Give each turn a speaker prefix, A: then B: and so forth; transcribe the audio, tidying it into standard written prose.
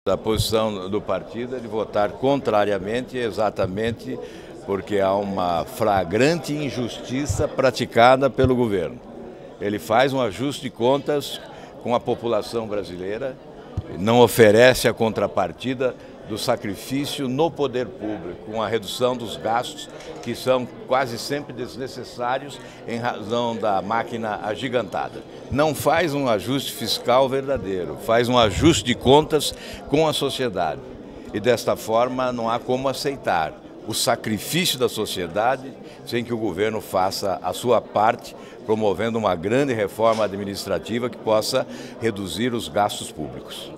A: A posição do partido é de votar contrariamente, exatamente porque há uma flagrante injustiça praticada pelo governo. Ele faz um ajuste de contas com a população brasileira, não oferece a contrapartida do sacrifício no poder público, com a redução dos gastos que são quase sempre desnecessários em razão da máquina agigantada. Não faz um ajuste fiscal verdadeiro, faz um ajuste de contas com a sociedade. E desta forma não há como aceitar o sacrifício da sociedade sem que o governo faça a sua parte, promovendo uma grande reforma administrativa que possa reduzir os gastos públicos.